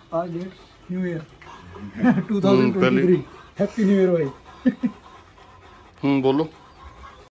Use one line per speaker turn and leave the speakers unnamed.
आज date new year 2023 happy new year भाई।
बोलो।